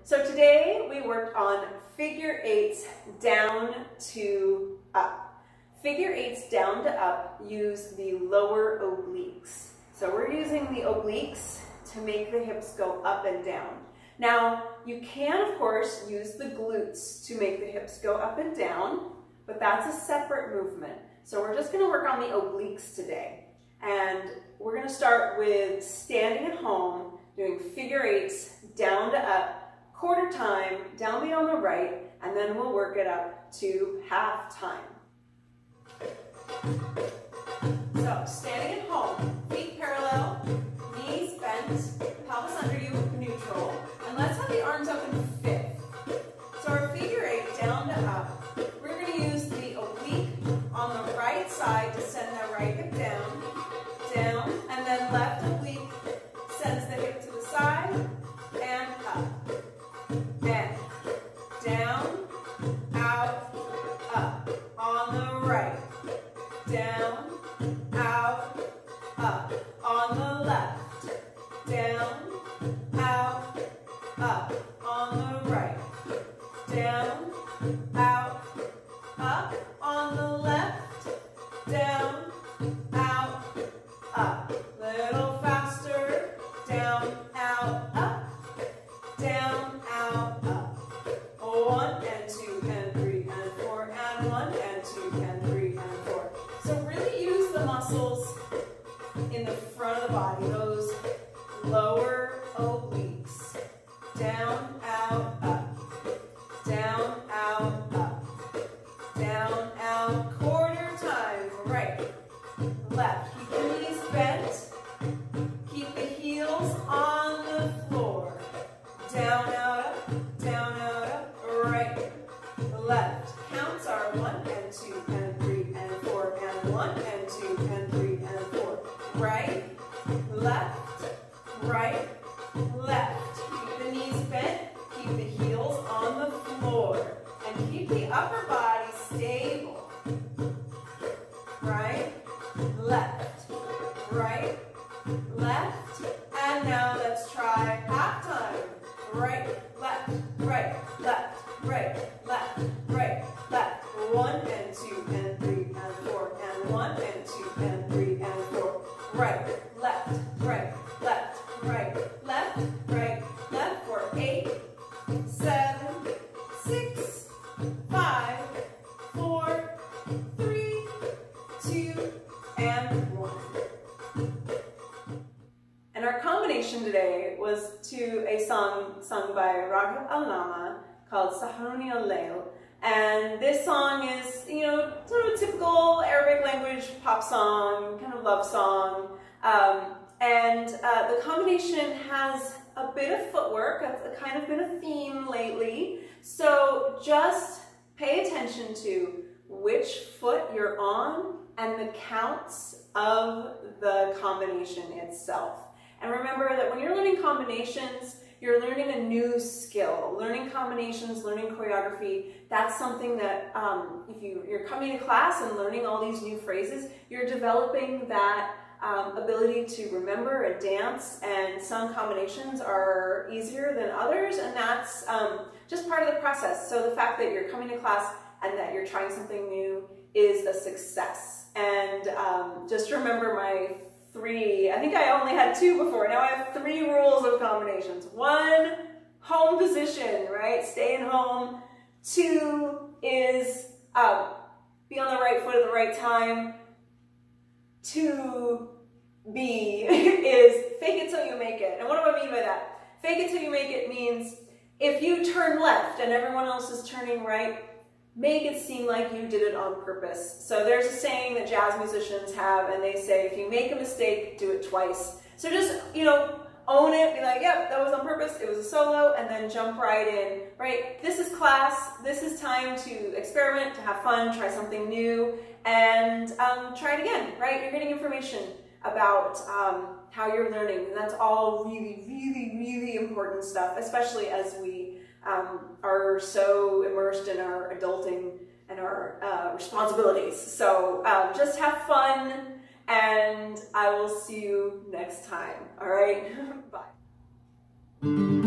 So today we worked on figure eights down to up. Figure eights down to up use the lower obliques. So we're using the obliques to make the hips go up and down. Now, you can, of course, use the glutes to make the hips go up and down, but that's a separate movement. So we're just going to work on the obliques today. And we're going to start with standing at home, doing figure eights down to up, quarter time, downbeat on the right, and then we'll work it up to half time. So, standing at home, feet parallel, knees bent, pelvis under you, neutral, and let's have the arms up in fifth. So our figure eight down to up, we're going to use the oblique on the right side to send that right hip down, down, and then left oblique sends the hip to the side, and up, and down, out, up, on the right, down, out, up, on the left, down, out, up, on the right, down, out, up, on the left, down, out, up, little faster, down, out, up, down, out, up, 1 and 2 and 3 and 4 and 1 and 2 and 3 and 4. So really use the muscles in the front of the body, those lower obliques. Down, out, up. Down, out, up. Down, out, quarter time. Right, left. Keep the knees bent. Keep the heels on the floor. Down, out, up. Down, out, up. Right, left. Counts are 1 and 2 and 3 and 4 and 1 and 2 and 3 and 4. Right, left, right, left. Keep the knees bent, keep the heels on the floor, and keep the upper body stable. Right, left, right, left, and now let's try half time. Right, left, right, left, right, left, right, left. 1 and 2 and 3 and 4 and 1 and 2 and 3 and 4. Right, left, right, left, right, left, right, left for 8, 7, 6, 5, 4, 3, 2, and 1. And our combination today was to a song sung by Raghib Al-Nama called Saharuni al-Layl. And this song is, you know, sort of a typical Arabic language pop song, kind of love song. The combination has a bit of footwork. That's kind of been a theme lately. So just pay attention to which foot you're on and the counts of the combination itself. And remember that when you're learning combinations, you're learning a new skill. Learning combinations, learning choreography, that's something that if you're coming to class and learning all these new phrases, you're developing that ability to remember a dance, and some combinations are easier than others, and that's just part of the process. So the fact that you're coming to class and that you're trying something new is a success. And just remember my 3, I think I only had 2 before, now I have 3 rules of combinations. 1, home position, right? Stay in home. 2 is be on the right foot at the right time. 2B is fake it till you make it. And what do I mean by that? Fake it till you make it means if you turn left and everyone else is turning right, make it seem like you did it on purpose. So there's a saying that jazz musicians have, and they say, if you make a mistake, do it twice. So just, you know, own it, be like, yep, that was on purpose, it was a solo, and then jump right in, right? This is class, this is time to experiment, to have fun, try something new, and try it again, right? You're getting information about how you're learning, and that's all really, really, really important stuff, especially as we are so immersed in our adulting and our responsibilities. So just have fun, and I will see you next time. All right? Bye.